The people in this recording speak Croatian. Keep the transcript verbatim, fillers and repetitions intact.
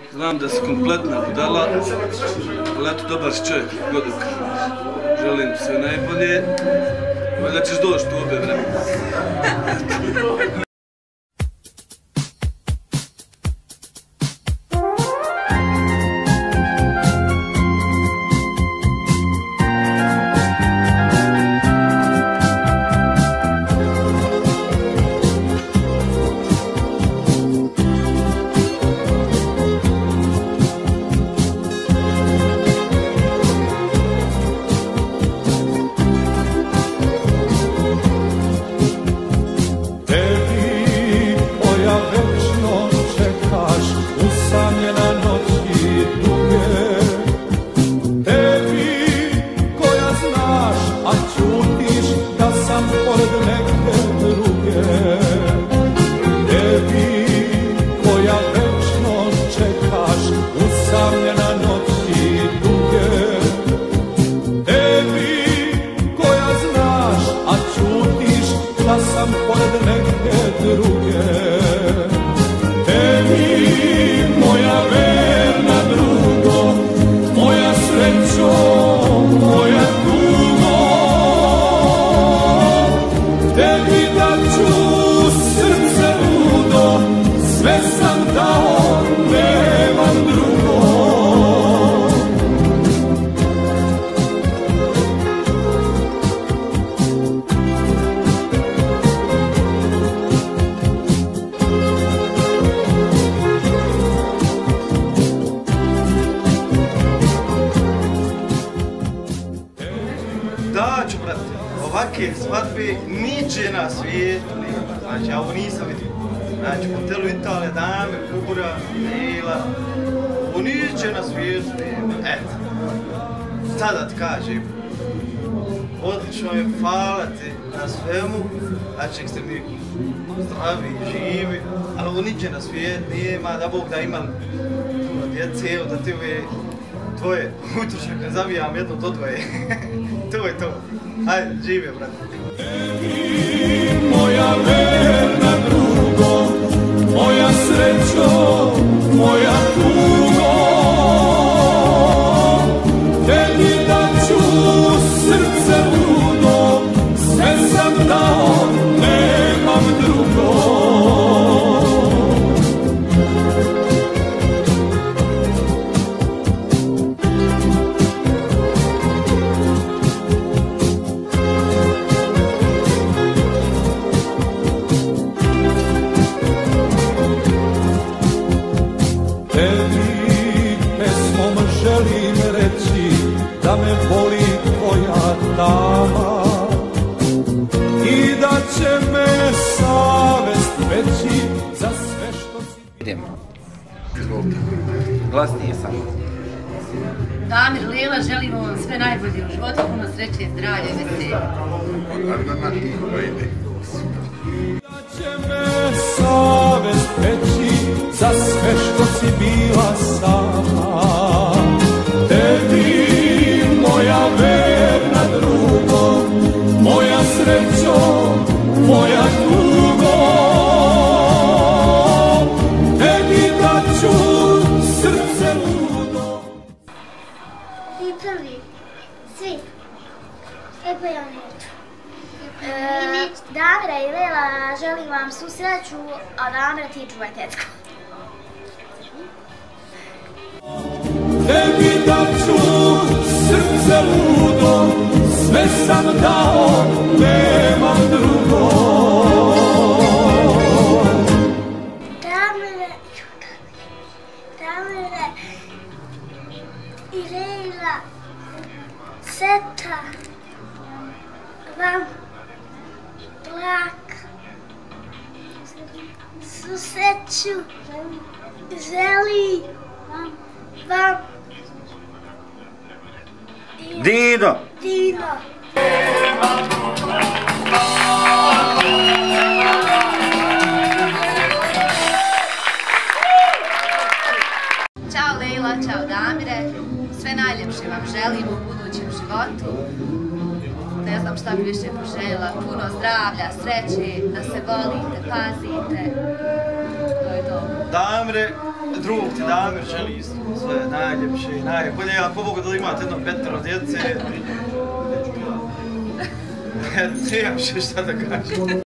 Znam da si kompletna budala, ali eto dobar si čovjek, goduk. Želim ti sve najbolje, valjda ćeš doći tu obje vremena. Ovakve svadbe niđe na svijetu nema. Znači, ja ovo nisam vidio. Znači, po telu Italije, dame, kubura, Nela, ovo niđe na svijetu nema. Eto, sada ti kažem, odlično je, hvala ti na svemu, znači, ste mi zdravi, živi, ali ovo niđe na svijetu nema, da Bog da imam puno djece, da ti ove tvoje utrošake zavijam jedno do dvoje. To je to. Hajde, živio, brate. Moja verna drugo, moja srećo, moja tugo, tebi daću srce ludo, sve sam dao, nemam drugo. Da me voli tvoja dama i da će me savest veći za sve što si... Idemo. Izvolite. Glasnije samo. Damir, Lela, želimo vam sve najbolje u životu, puno sreće, zdravlja i veselja. Ardana, tiho ide. Da će me savest veći za sve što si bila sama. Tebi moja verna drugo, moja srećo, moja tugo, tebi daću srce ludo. I prvi, svi, lijepo ja neću. Damira i Lela, želim vam svu sreću, a Damira ti čuvaj tetko. Tebi daću srce ludo, sve sam dao, nemam drugo. Damire, Damire i Lela, seta vam plak, svu sreću želi vam Dino! Dino! Ćao Lela, ćao Damire, sve najljepše vam želim u budućem životu. Ne znam šta bi više poželjela, puno zdravlja, sreće, da se volite, pazite. To je to. Damire, drug ti Damir želi isto sve najljepše i najbolje, ako mogu da imate jedno petero djece, ne, nemam še šta da kažem.